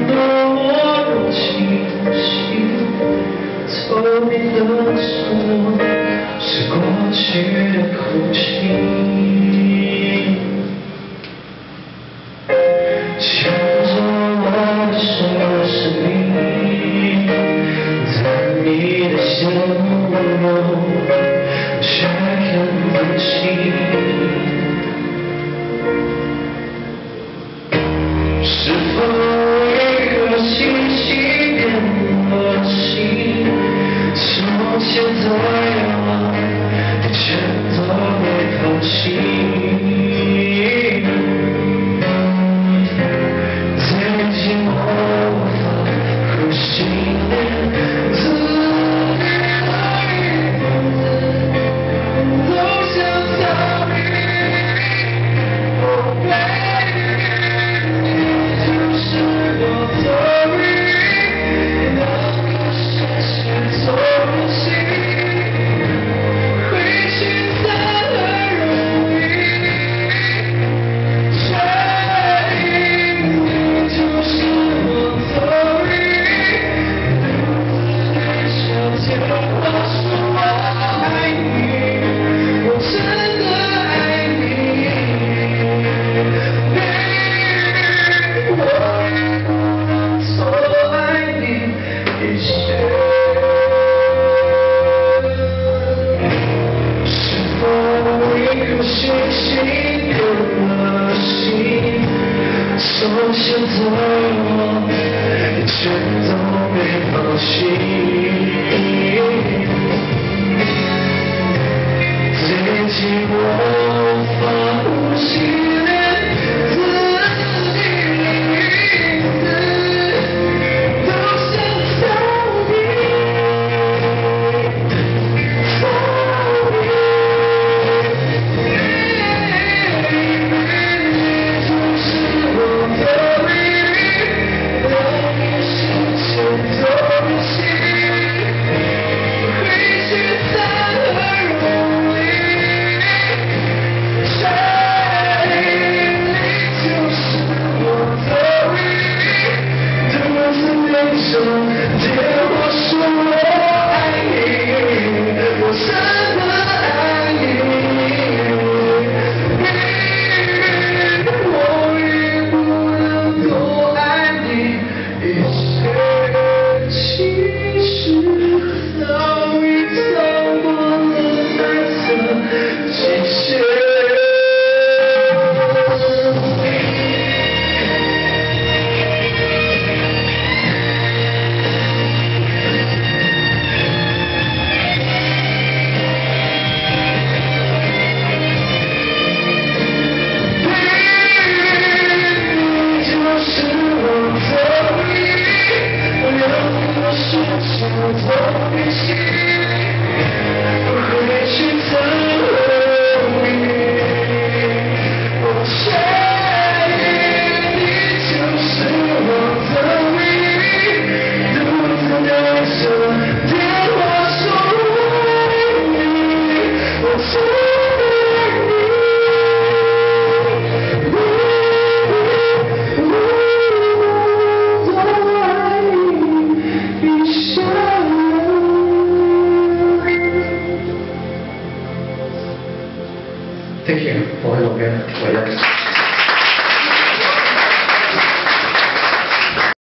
的我如清晰，透明的沉默是过去的哭泣。牵着我的手是你，在你的笑容却看不清。是否一颗星星变了心？从前的愿望，全都被抛弃。最近我无法呼吸，字里行间都想逃避。Oh baby， 你就是我的唯一，那个深深走不进，回去才很容易。确定你就是我的唯一，独自对着电话说我爱你，我真的爱你。Baby， 我也不能错爱你一切。是否一颗星星变了心？从前的我，全都被抛弃。最近我无法呼吸，连字里行间都想逃避。你就是我的唯一，让你深深走不进，回去才很容易。确定你就是我的唯一，独自对着电话说我爱你，我真的爱你。我也不能够爱你一切，其实早已超过了蓝色极限。深深走不进，回去才容易。我确定你就是我的唯一，独自对着电话说我爱你，我真的爱你。我多爱你一生。Thank you， 我很有感，我也。